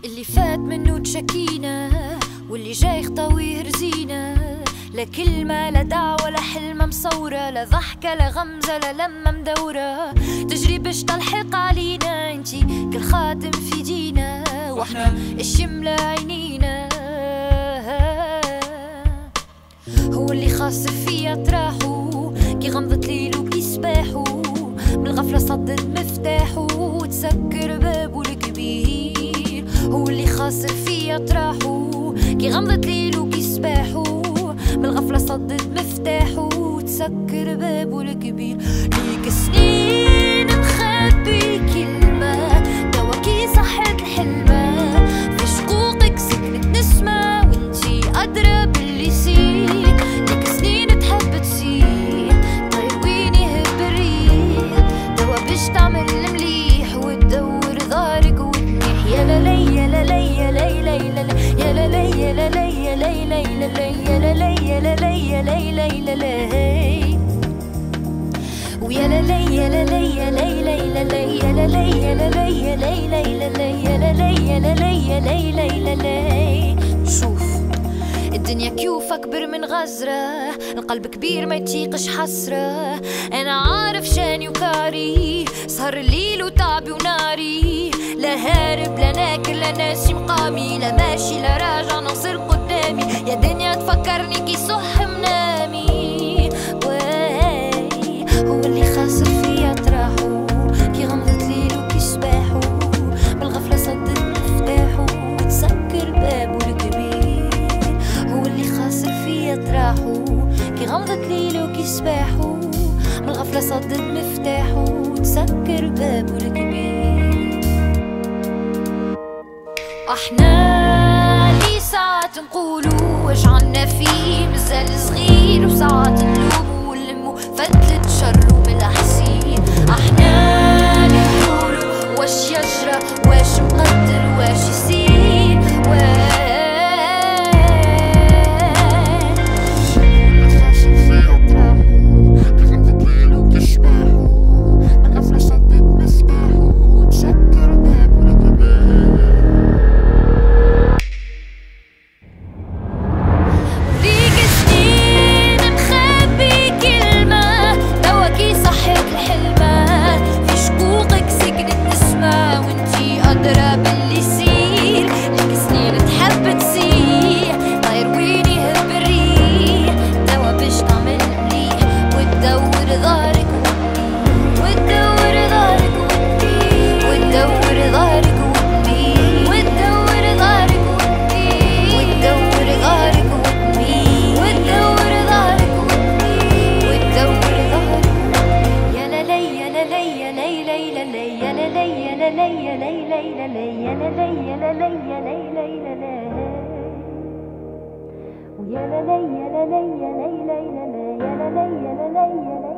اللي فات منه تشكينا واللي جاي خطاوي يهرزينا، لا كلمة لا دعوة لا حلمة مصورة، لا ضحكة لا غمزة لا لمة مدورة تجري باش تلحق علينا. انتي كالخاتم في دينا واحنا الشملة عينينا. هو اللي خاسر فيا طراحو كي غمضت ليلو كي صباحو، من الغفلة صدد مفتاحو وتسكر بابو الكبير. هو اللي خاسر فيا طراحو كي غمضت ليلو كي صباحو، من الغفلة صدد مفتاحو وتسكر بابو الكبير. ليك سنين مخبي كلمة توا كي صحت الحلمة، في شقوقك سكنت نسمة وانتي أدرى باللي يصير. ليك سنين تحب تسير طير وين يهب الريح، توا باش تعمل المليح وتدور ظهرك وتنيح. يا للي يا للي يا ليلى يا للي يا للي يا ليلى يا للي يا للي يا ليلى يا للي ويا للي يا للي يا ليلى يا للي يا للي يا ليلى يا للي يا للي يا ليلى يا للي. شوف الدنيا كيوف أكبر من غزرة، القلب كبير ما يتيقش حسرة. أنا عارف شاني وكاري، سهر الليل وتعبي وناري، لا هارب لا ناكل لا ناسي مقامي، لا ماشي لا راجع نصير قدامي. يا دنيا تفكرني كي صح منامي. واي هو اللي خاسر فيا طراحو كي غمضت ليلو كي صباحو، بالغفلة صدت مفتاحو وتسكر بابو الكبير. هو اللي خاسر فيا طراحو كي غمضت ليلو كي صباحو، بالغفلة صدت مفتاحو وتسكر بابو الكبير. احنا لي ساعات نقولوا واش عنا فيه مازال صغير، وساعات نلوموا ونلموا فتلة شر وملاحسين. احنا لي نقولوا واش يجرى واش مقدر واش يصير، يا للي يا للي يا ليلى يا للي يا للي يا للي يا للي